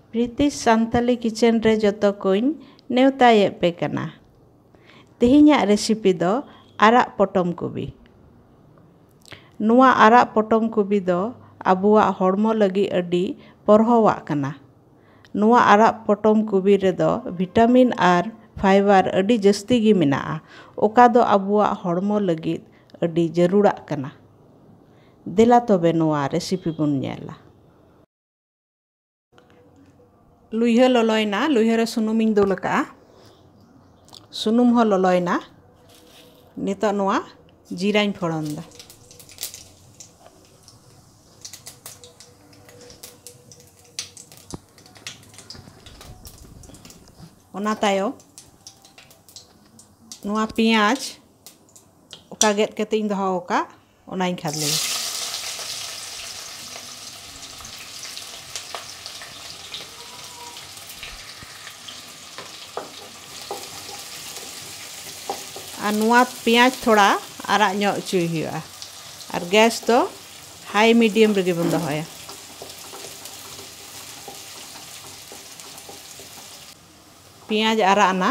प्रीति Santhali kitchen रे जतो coin नेवताये पे कना। तेहिᱧᱟᱜ रेसिपी दो आराग पटम कोबी। नुआ आराग पटम कोबी दो आबुआ हड़मो लगी अडी परहोवाग कना। नुआ आराग पटम कोबी रे दो विटामिन आर फाइबर अडी जस्ती गी मेनाआ। ओका दो आबुआ हड़मो लगी अडी जरूराग कना। देला तबे नुआ रेसिपी बुन नेला। लुइहा ललयना लुइहा रे सुनुमिन दुल का। सुनुम हो ललयना। नितो नुआ जीराइन फोड़न दा। ओना तायो नुआ पियाज ओका गेद केतेइन दोहो ओका ओनाइन खादले। और नुआ पियाज थोड़ा आराग ᱧᱚᱜ ᱦᱚᱪᱚᱭ हुआ और गैस तो हाई मीडियम रेगे बन दोहोया। पियाज आराग ना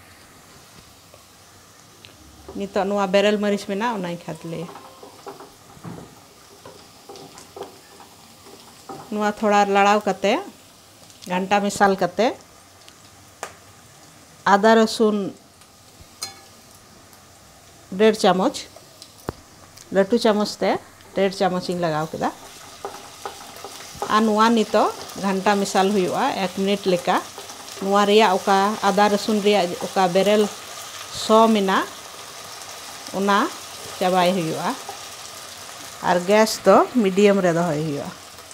नितो नुआ बेरल मरीच मेना ओनाई खादले। नुआ थोड़ा लड़ाव कते घंटा मिसाल कते आदा रसुन 1.5 चामच लटू चामच ते 1.5 चामच इन लगाव केदा। आ नुआ नितो घंटा मिसाल हुआ 1 मिनट लेका। नुआ रिया ओका आदा रसुन रिया ओका बेरल सो मेना ओना चाबाई हुआ और गैस तो मीडियम रे दोहय हुआ।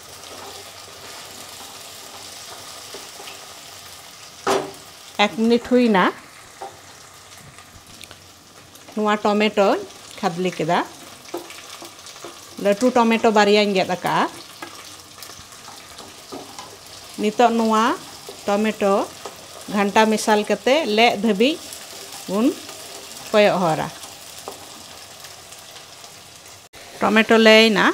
एक मिनट हुई ना नुआ टमेटो खादली केदा। लटू टमेटो बारियां गेद अका। नितो नुआ टमेटो घंटा मिसाल कते ले धबी उन कोयो हरा। टमेटो लेना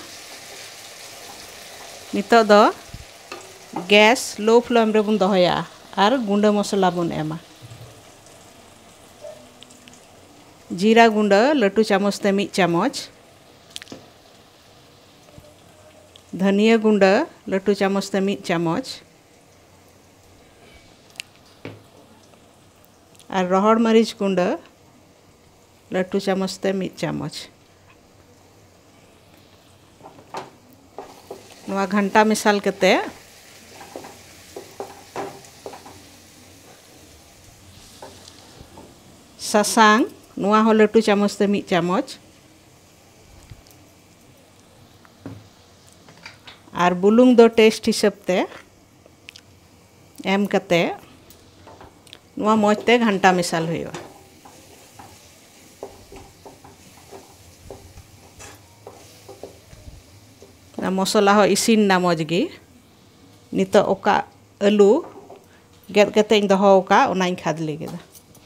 नितो दो गैस लो फ्लेम रे बुन दोहया और गुंडा मसला बुन एमा। जीरा गुंडा लटू चामच ते 1 चामच। धनिया गुंडा लटू चामच ते 1 चामच। और रोहड़ मरीच गुंडा लटू चामच ते 1 चामच। नुआ घंटा मिसाल कते सासांग नुआ हो लटू चामच ते 1 चामच और बुलुंग दो टेस्ट हिसाब ते एम कते नुआ मौज ते घंटा मिसाल हुआ। ना मसला हो इसिन ना मौज गी। नितो ओका आलू गेद कते दोहो ओका ओनाइन खादली केदा।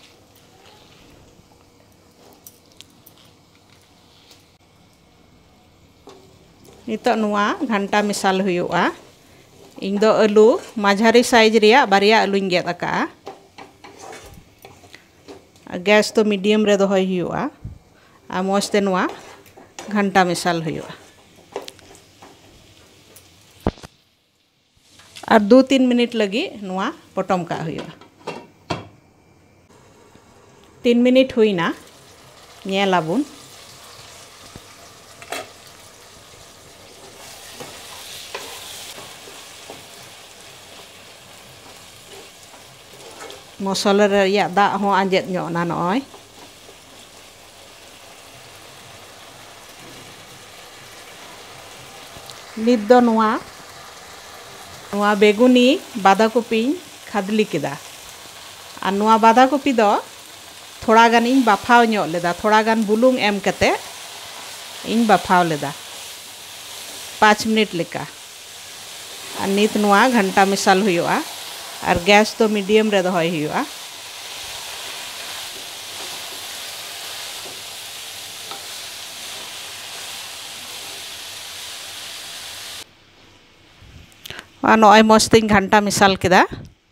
नितो नुआ घंटा मिसाल हुआ। इन दो आलू माझारी साइज रिया बारिया आलूइन गेद अका। गैस तो मीडियम रे दोहय हुआ आ मौज ते नुआ घंटा मिसाल हुआ। और 2-3 मिनट लगी नुआ पटम का हुआ। 3 मिनट हुई ना नेलाबुन। मसला रिया दा हो आंजेद ᱧᱚᱜ ना नय। नित दो नुआ बेगुनी बाधा कपी खादली केदा। और नुआ बाधा कपी दो थोड़ा गान इन बाफाव ᱧᱚᱜ लेदा। थोड़ा गान बुलुंग एम कते इन बाफाव लेदा 5 मिनट लेका। और नित नुआ घंटा मिसाल हुआ और गैस तो मीडियम रे दोहय हुआ। नॉय मौज तें घंटा मिसाल केदा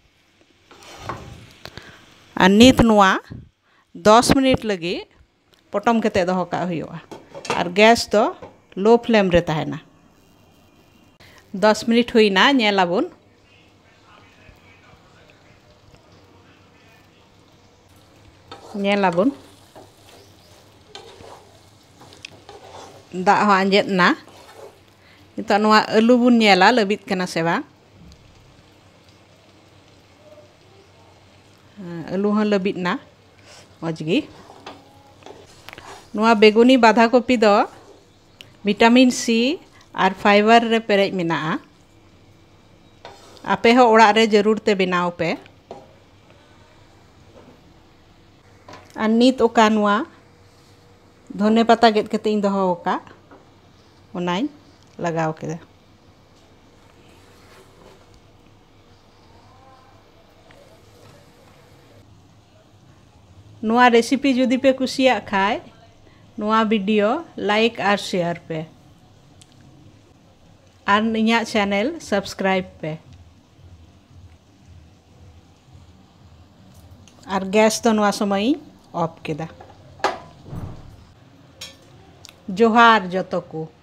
और नित नुआ 10 मिनट लगी पटम केते दोहो का हुआ और गैस तो लो फ्लेम रे तहना 10 मिनट हुईना नेलाबुन नेलाबुन दाग हो आंजेदना नितो नुआ आलू बुन नेला लबिद कना से बांग आलू हो लबिदना मजगी नुआ बेगुनी बाधा कपी दो विटामिन सी और फाइबर रे पेरेज मेना आपे हो ओड़ा रे जरूर ते बनाव पे और नित ओका नुआ धने पत्ता गेद कते इन दोहो ओका ओनाई लगाव केदा नुआ रेसिपी जुदी पे कुसिया खाय नुआ वीडियो लाइक और शेयर पे और इन्या चैनल सब्सक्राइब पे और गैस तो नुआ समय ऑफ केदा जोहार जतो को।